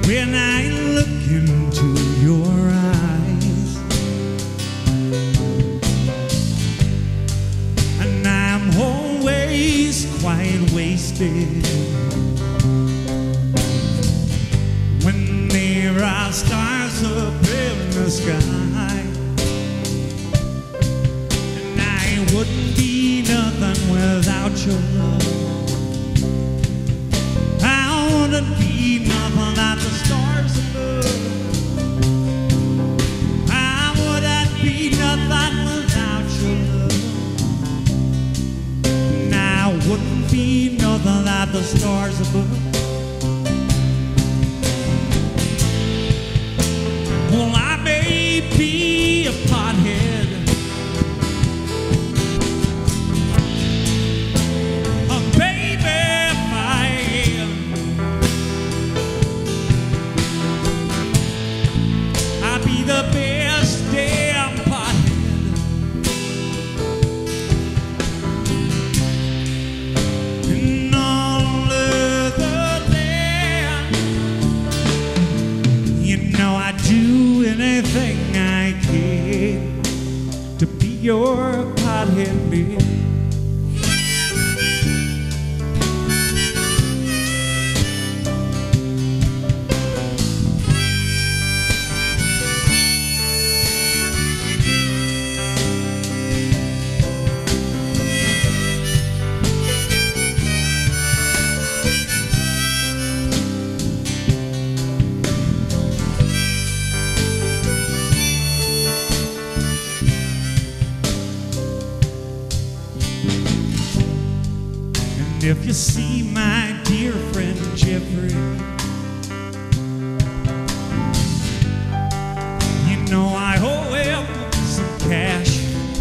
when I look into your eyes, and I'm always quite wasted when there are stars up in the sky, and I wouldn't be nothing without your love. I wouldn't be nothing without the stars above. I wouldn't be nothing without your love. And I wouldn't be nothing without the stars above. Well, I may be a pothead, the best damn pothead in all of the land. You know I'd do anything I can to be your pothead man. If you see my dear friend Jeffrey, you know I owe him some cash.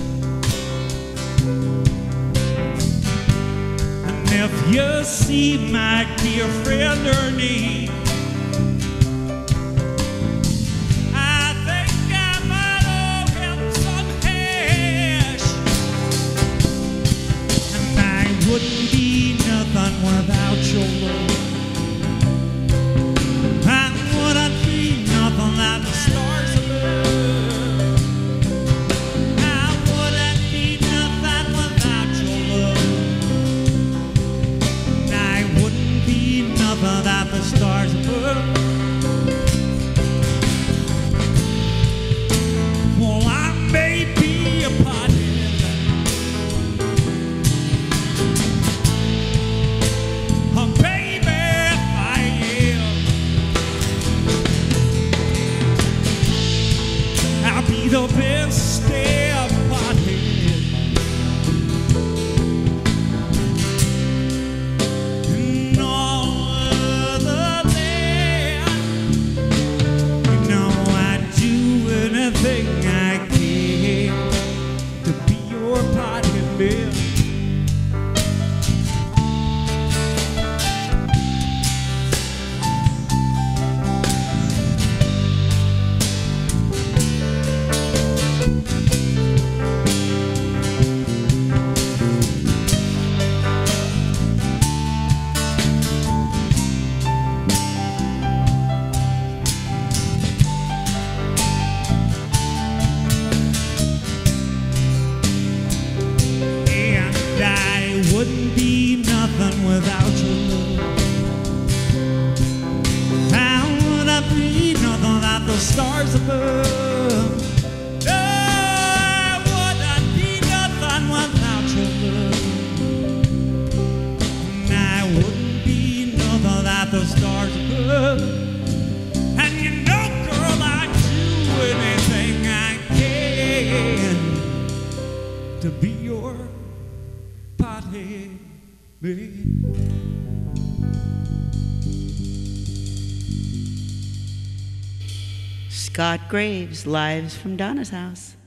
And if you see my dear friend Ernie, I think I might owe him some cash. And I wouldn't be nothing without your love. I wouldn't be nothing without the stars above. I wouldn't be nothing without your love. And I wouldn't be nothing without the stars above. Well, I may be a pothead, the best damn pothead in all of the land. You know I'd do anything I can to be your pothead man. Wouldn't be nothing without your love. How would I be nothing without the stars above? No, I wouldn't be nothing without your love. And I wouldn't be nothing without the stars above. And you know, girl, I'd do anything I can to be your pothead man. Scott Graves, Lives from Donna's House.